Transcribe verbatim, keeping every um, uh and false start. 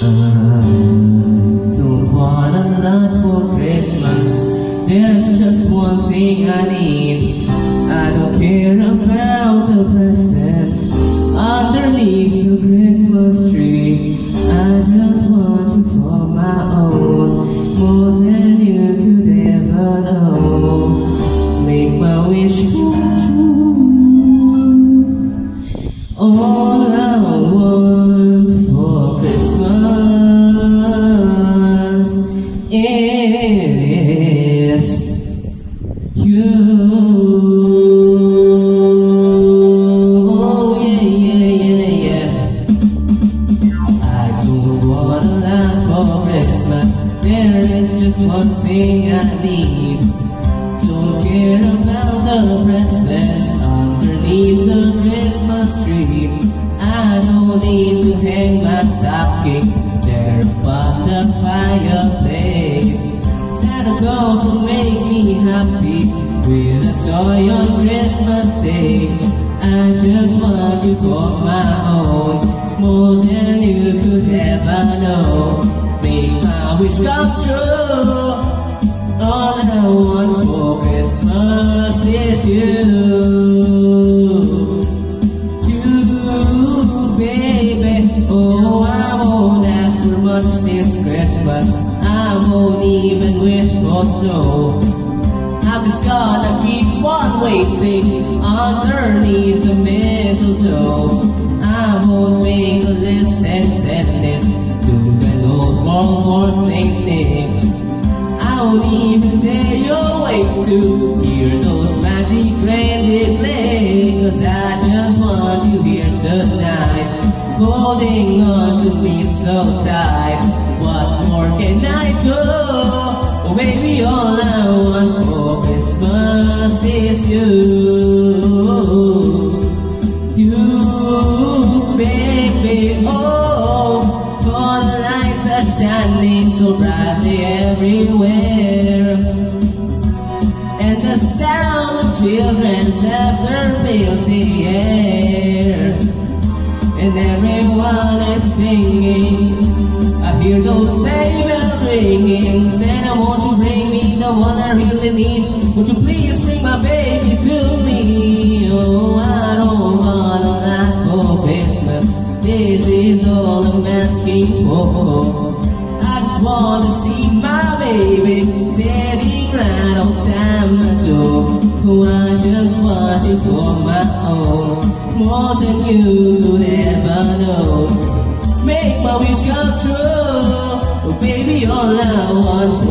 don't want a lot for Christmas. There's just one thing I need. I don't care about the presents underneath the Christmas tree. I just want you for my own, more than you could ever know. Make my wish come true. All I want for Christmas is you. Oh yeah, yeah, yeah, yeah. I don't want a lot for Christmas. There is just one thing I need. Don't care about the presents underneath the Christmas tree. I don't need to hang my stockings there upon the fireplace. Santa Claus will make me happy with a toy on Christmas Day. I just want you for my own, more than you could ever know. Make my wish come true. All I want for Christmas is you. You, baby. Oh, I won't ask for much this Christmas. I won't even wish for snow. I'm just gonna keep on waiting underneath the mistletoe. I won't make a list and send it to the old wall for Saint Nick. I won't even say you'll wait to hear those magic grandy play. Cause I just want you here tonight, holding on to me so tight. What more can I do? Oh baby, all I want for Christmas is you. You, baby, oh, all the lights are shining so brightly everywhere, and the sound of children's laughter fills the air, and everyone is singing. I hear those sleigh bells ringing. Santa, won't you bring me the one I really need? Won't you please bring my baby to me? Oh, I don't want a lot for Christmas. This is all I'm asking for. I just want to see my baby standing right outside my door. Oh, I just want you for my own, more than you could ever know. Make my wish come true. Oh baby, all I want